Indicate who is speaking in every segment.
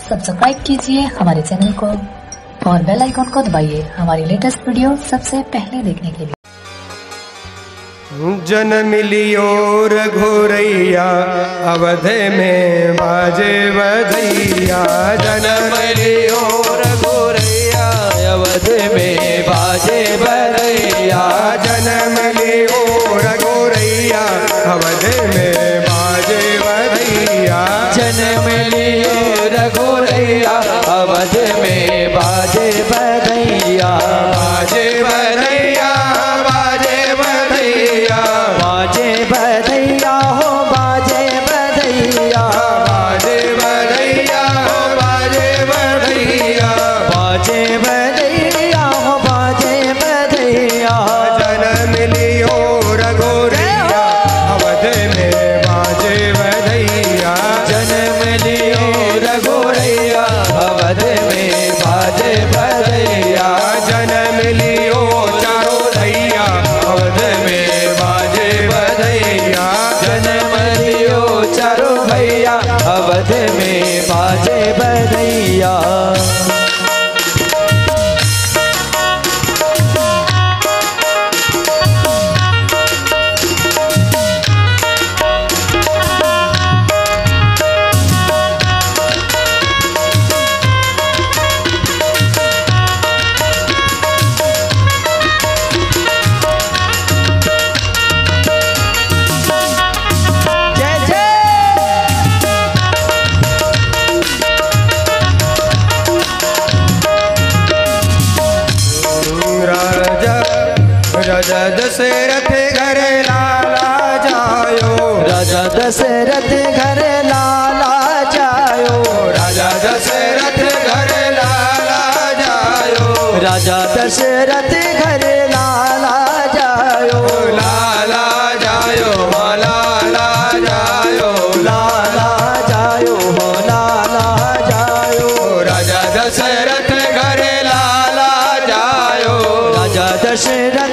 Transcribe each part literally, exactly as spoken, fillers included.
Speaker 1: Subscribe कीजिए हमारे channel को और बेल आइकन को दबाइए हमारी लेटेस्ट वीडियो सबसे पहले देखने के लिए।
Speaker 2: जन्म लियो रघुरैया अवध में बाजे बधैया। जन्म लियो रघुरैया अवध में बाजे बधैया। जन्म लियो रघुरैया अवध में बाजे बधैया। जन्म लियो रघुरैया अवध में बाजे बधैया। बाजे बधैया बाजे बधैया बाजे बधैया हो बाजे बधैया। बाजे बधैया बाजे बधैया बाजे बधैया हो बाजे बधैया। जन्म लियो रघुरैया अवध में बाजे बधैया। जन्म लियो रघुरैया अवध में बाजे बधैया। जन्म लियो चारों भैया अवध में बाजे बधैया। जन्म लियो चारों भैया अवध में बाजे बधैया। राजा दशरथ घर लाला जायो। राजा दशरथ घर लाला जायो। राजा दशरथ घर लाला जायो। राजा दशरथ घर लाला जायो। लाला जायो लाला जायो लाला जायो हो लाला जायो। राजा दशरथ घर लाला जायो। राजा दशरथ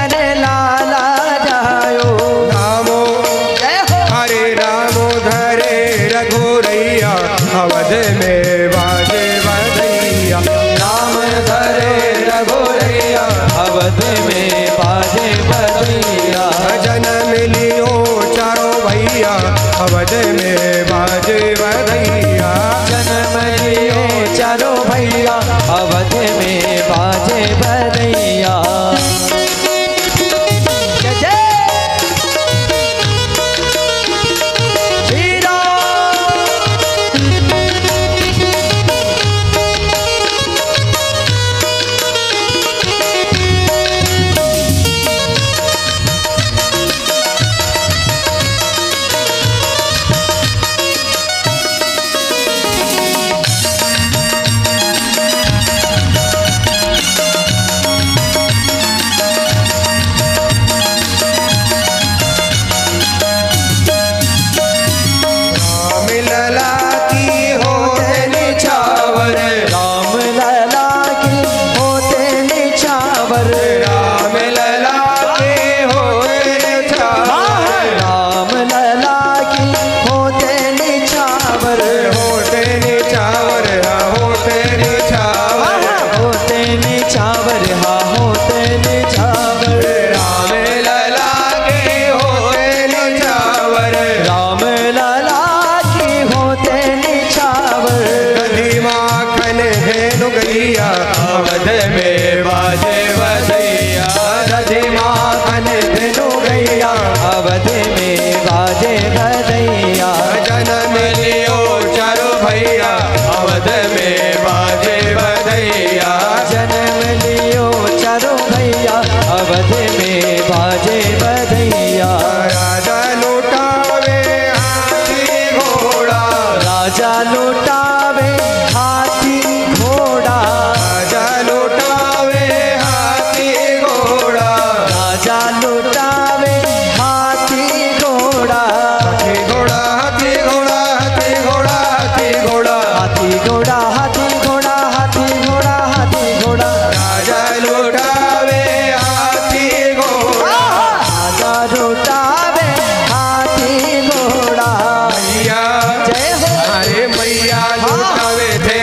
Speaker 2: अवध में बाजे बधैया। नाम धरे रघुरैया अवध में बाजे बधैया। जन्म लियो चारों भैया अवध में बाजे बधैया। जन्म लियो चारों भैया अवध में बाजे बधैया। अवध में बाजे बधैया। दधि माखन धेनु गैया अवध में बाजे बधैया। जन्म लियो चारों भैया अवध में बाजे बधैया। जन्म लियो चारों भैया अवध में बाजे बधैया। राजा लुटावे हाथी घोड़ा। राजा लुटावे हाथी घोड़ा। राजा लुटावे हाथी घोड़ा। राजा लुटावे हाथी घोड़ा। हाथी घोड़ा हाथी घोड़ा हाथी घोड़ा हाथी घोड़ा हाथी घोड़ा हाथी घोड़ा हाथी घोड़ा हाथी घोड़ा। राजा लुटावे हाथी घोड़ा। राजा लुटावे हाथी घोड़ा। मैया जय हो। अरे मैया लुटावे थे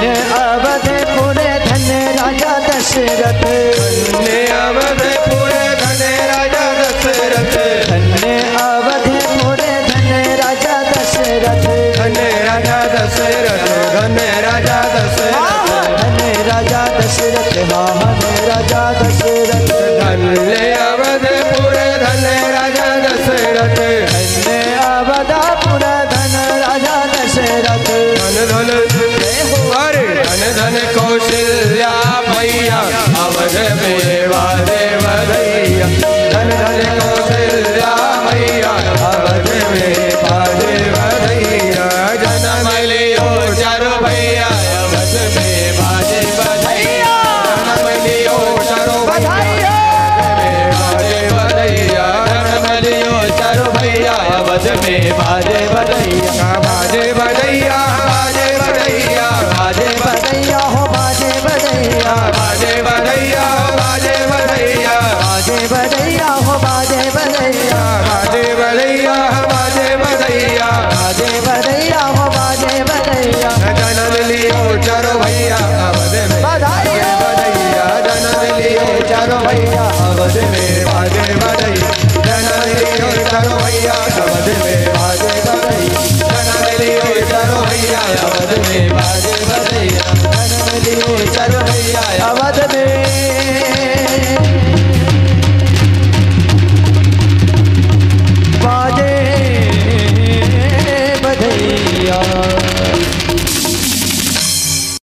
Speaker 2: धन्य अवधपुर धन्य राजा दशरथ,
Speaker 3: धन्य अवधपुर धन्य राजा दशरथ,
Speaker 2: धन्य अवधपुर धन्य राजा दशरथ,
Speaker 3: धन्य राजा दशरथ, धन्य राजा दशरथ,
Speaker 2: धन्य राजा दशरथ, हाँ धन्य राजा दशरथ,
Speaker 3: धन्य